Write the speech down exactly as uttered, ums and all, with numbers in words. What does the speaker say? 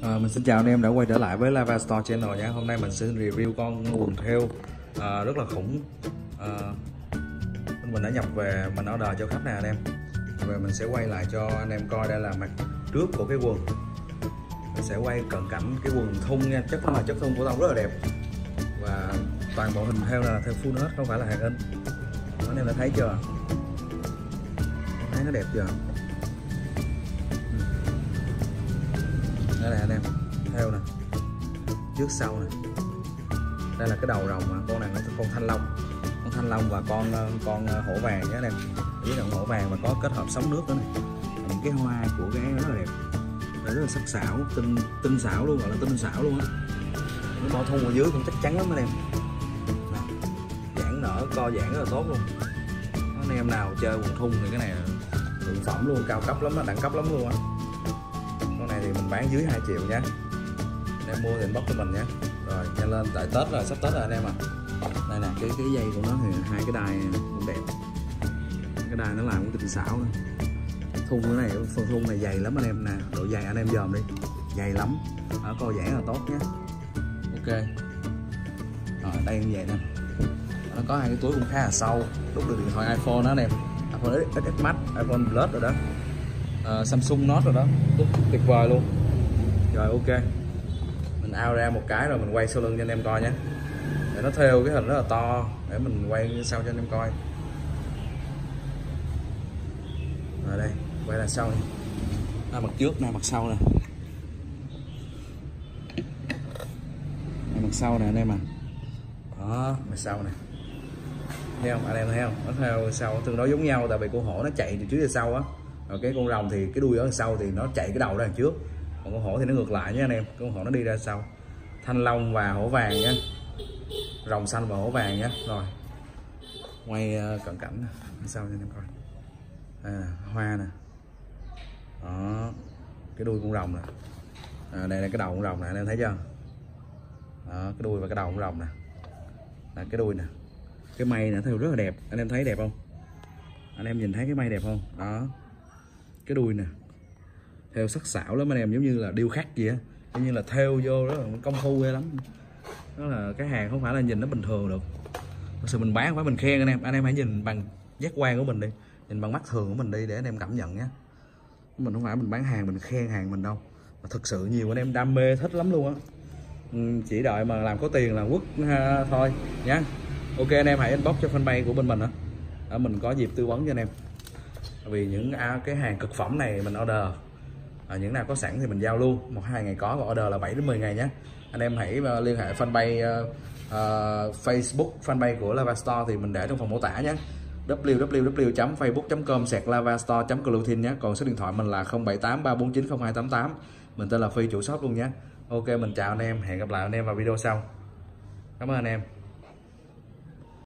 À, mình xin chào anh em đã quay trở lại với Lava Store Channel nha. Hôm nay mình sẽ review con quần thêu à, rất là khủng. à, Mình đã nhập về, mình order cho khách này anh em. Về mình sẽ quay lại cho anh em coi đây là mặt trước của cái quần. Mình sẽ quay cận cảnh cái quần thun nha, chất là chất thun phổ thông rất là đẹp. Và toàn bộ hình thêu là theo full hết, không phải là hàng in. Anh em đã thấy chưa? Thấy nó đẹp chưa? Đây này anh em, theo nè, trước sau nè. Đây là cái đầu rồng, mà con này nó con thanh long, con thanh long và con con hổ vàng nhé anh em. Với động hổ vàng và có kết hợp sóng nước nữa này. Những cái hoa của cái rất là đẹp, đây rất là sắc sảo, tinh tinh xảo luôn, gọi là tinh xảo luôn á. Nó bỏ thun ở dưới cũng chắc chắn lắm anh em. Giãn nở, co giãn rất là tốt luôn. Anh em nào chơi quần thun thì cái này thượng phẩm luôn, cao cấp lắm á, đẳng cấp lắm luôn á. Con này thì mình bán dưới hai triệu nhé. Anh em mua thì inbox cho mình nhé. Rồi nhanh lên, tại Tết rồi, sắp Tết rồi anh em à. Đây nè, cái cái dây của nó thì hai cái đai cũng đẹp. Cái đai nó làm cũng tinh xảo nữa. Thun cái này, phần thun này dày lắm anh em nè, độ dày anh em dòm đi, dày lắm. Ở co giãn là tốt nhé. Ok. Rồi đây như vậy nè. Nó có hai cái túi cũng khá là sâu, đúc được điện thoại iPhone đó anh em. iPhone ích ét Max, iPhone Plus rồi đó. Uh, Samsung Note rồi đó, rất tuyệt vời luôn. Rồi ok, mình out ra một cái rồi mình quay sau lưng cho anh em coi nhé, để nó theo cái hình rất là to để mình quay sau cho anh em coi. Rồi đây, quay là sau, à, mặt trước nè, mặt sau nè, mặt sau nè anh em à. Đó, mặt sau nè, thấy không anh em, thấy không? Nó theo sau tương đối giống nhau, tại vì con hổ nó chạy từ trước ra sau á. Rồi cái con rồng thì cái đuôi ở đằng sau thì nó chạy cái đầu ra đằng trước, còn con hổ thì nó ngược lại nhé anh em, con hổ nó đi ra sau. Thanh long và hổ vàng nhé, rồng xanh và hổ vàng nhé. Rồi quay cận cảnh sau cho anh em coi. À, hoa nè, đó, cái đuôi con rồng nè, à, đây là cái đầu con rồng nè, anh em thấy chưa? Đó, cái đuôi và cái đầu con rồng nè, là cái đuôi nè, cái mây nè, theo rất là đẹp, anh em thấy đẹp không? Anh em nhìn thấy cái mây đẹp không? Đó, cái đuôi nè, theo sắc sảo lắm anh em, giống như là điêu khắc gì á, giống như là theo vô rất là công phu ghê lắm. Đó là cái hàng không phải là nhìn nó bình thường được, thật sự mình bán không phải mình khen anh em. Anh em hãy nhìn bằng giác quan của mình đi, nhìn bằng mắt thường của mình đi để anh em cảm nhận nhé. Mình không phải mình bán hàng mình khen hàng mình đâu, mà thực sự nhiều anh em đam mê thích lắm luôn á. Chỉ đợi mà làm có tiền là quất ha, thôi nhá. Ok anh em hãy inbox cho fanpage của bên mình á, để mình có dịp tư vấn cho anh em. Vì những à, cái hàng cực phẩm này mình order, à, những nào có sẵn thì mình giao luôn, một hai ngày có, và order là bảy đến mười ngày nhé. Anh em hãy uh, liên hệ fanpage uh, uh, Facebook fanpage của Lava Store thì mình để trong phần mô tả nhé, w w w chấm facebook chấm com slash lavastore chấm clothing nhé. Còn số điện thoại mình là không bảy tám ba bốn chín không hai tám tám. Mình tên là Phi, chủ shop luôn nhé. Ok, mình chào anh em, hẹn gặp lại anh em vào video sau. Cảm ơn anh em.